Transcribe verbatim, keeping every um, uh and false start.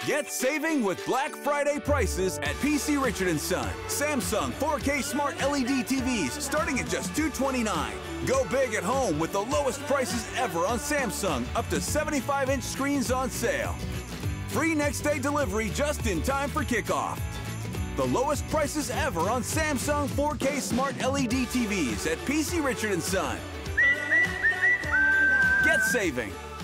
Get saving with Black Friday prices at P C Richard and Son. Samsung four K Smart L E D T Vs starting at just two hundred twenty-nine dollars. Go big at home with the lowest prices ever on Samsung, up to seventy-five inch screens on sale. Free next day delivery just in time for kickoff. The lowest prices ever on Samsung four K Smart L E D T Vs at P C Richard and Son. Get saving.